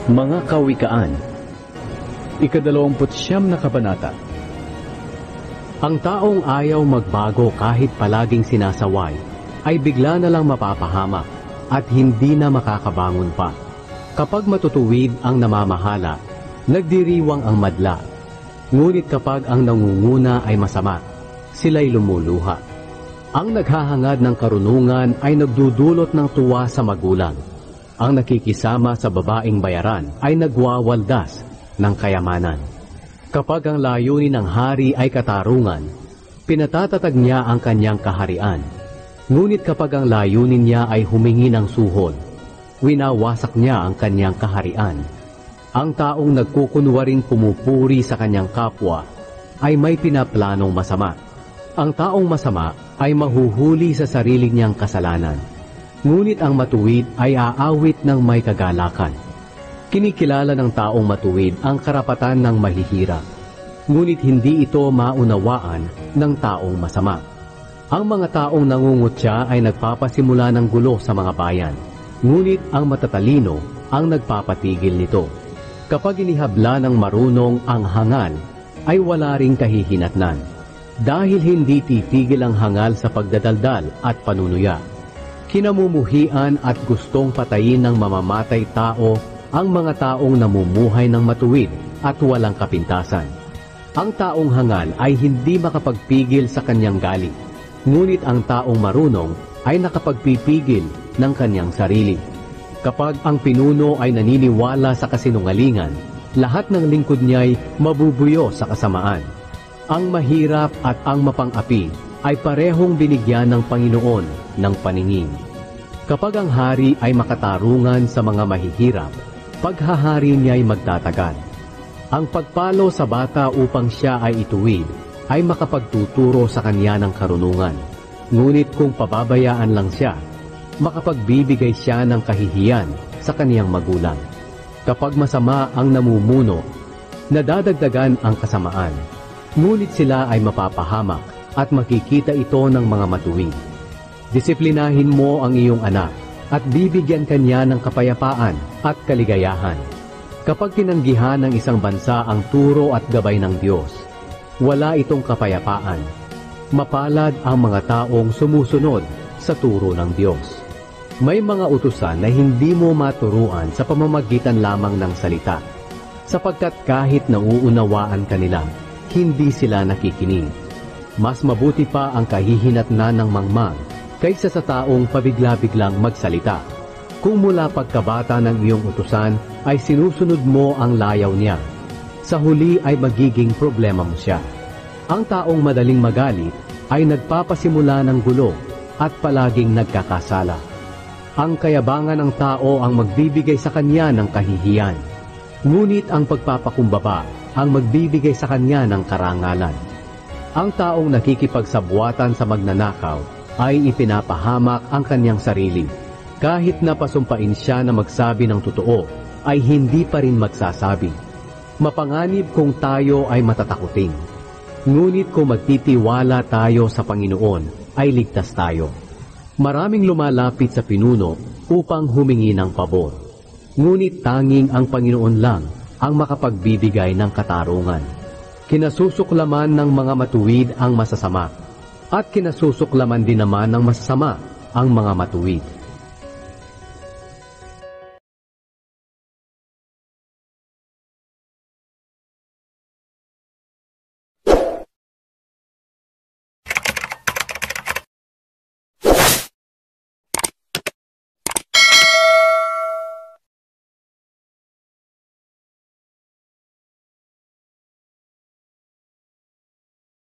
Mga Kawikaan, ika-29 na kabanata. Ang taong ayaw magbago kahit palaging sinasaway, ay bigla na lang mapapahamak at hindi na makakabangon pa. Kapag matutuwid ang namamahala, nagdiriwang ang madla. Ngunit kapag ang nangunguna ay masama, sila'y lumuluha. Ang naghahangad ng karunungan ay nagdudulot ng tuwa sa magulang. Ang nakikisama sa babaeng bayaran ay nagwawaldas ng kayamanan. Kapag ang layunin ng hari ay katarungan, pinatatatag niya ang kanyang kaharian. Ngunit kapag ang layunin niya ay humingi ng suhol, winawasak niya ang kanyang kaharian. Ang taong nagkukunwaring pumupuri sa kanyang kapwa ay may pinaplanong masama. Ang taong masama ay mahuhuli sa sarili niyang kasalanan. Ngunit ang matuwid ay aawit ng may kagalakan. Kinikilala ng taong matuwid ang karapatan ng mahihirap. Ngunit hindi ito maunawaan ng taong masama. Ang mga taong nangungutya ay nagpapasimula ng gulo sa mga bayan. Ngunit ang matatalino ang nagpapatigil nito. Kapag inihabla ng marunong ang hangal, ay wala ring kahihinatnan. Dahil hindi titigil ang hangal sa pagdadaldal at panunuya. Kinamumuhian at gustong patayin ng mamamatay tao ang mga taong namumuhay ng matuwid at walang kapintasan. Ang taong hangal ay hindi makapagpigil sa kanyang galit, ngunit ang taong marunong ay nakapagpipigil ng kanyang sarili. Kapag ang pinuno ay naniniwala sa kasinungalingan, lahat ng lingkod niya'y mabubuyo sa kasamaan. Ang mahirap at ang mapang-api ay parehong binigyan ng Panginoon ng paningin. Kapag ang hari ay makatarungan sa mga mahihirap, paghahari niya'y magtatagal. Ang pagpalo sa bata upang siya ay ituwid ay makapagtuturo sa kanya ng karunungan. Ngunit kung pababayaan lang siya, makapagbibigay siya ng kahihiyan sa kaniyang magulang. Kapag masama ang namumuno, nadadagdagan ang kasamaan. Ngunit sila ay mapapahamak at makikita ito ng mga matuwid. Disiplinahin mo ang iyong anak at bibigyan kanya ng kapayapaan at kaligayahan. Kapag tinanggihan ng isang bansa ang turo at gabay ng Diyos, wala itong kapayapaan. Mapalad ang mga taong sumusunod sa turo ng Diyos. May mga utusan na hindi mo maturuan sa pamamagitan lamang ng salita, sapagkat kahit nauunawaan kanila, hindi sila nakikinig. Mas mabuti pa ang kahihinatnan ng mangmang kaysa sa taong pabigla-biglang magsalita. Kung mula pagkabata ng iyong utusan ay sinusunod mo ang layaw niya, sa huli ay magiging problema mo siya. Ang taong madaling magalit ay nagpapasimula ng gulo at palaging nagkakasala. Ang kayabangan ng tao ang magbibigay sa kanya ng kahihiyan, ngunit ang pagpapakumbaba ang magbibigay sa kanya ng karangalan. Ang taong nakikipagsabuatan sa magnanakaw ay ipinapahamak ang kanyang sarili. Kahit napasumpain siya na magsabi ng totoo, ay hindi pa rin magsasabi. Mapanganib kung tayo ay matatakuting. Ngunit kung magtitiwala tayo sa Panginoon, ay ligtas tayo. Maraming lumalapit sa pinuno upang humingi ng pabor. Ngunit tanging ang Panginoon lang ang makapagbibigay ng katarungan. Kinasusuklaman ng mga matuwid ang masasama, at kinasusuklaman din naman ng masasama ang mga matuwid.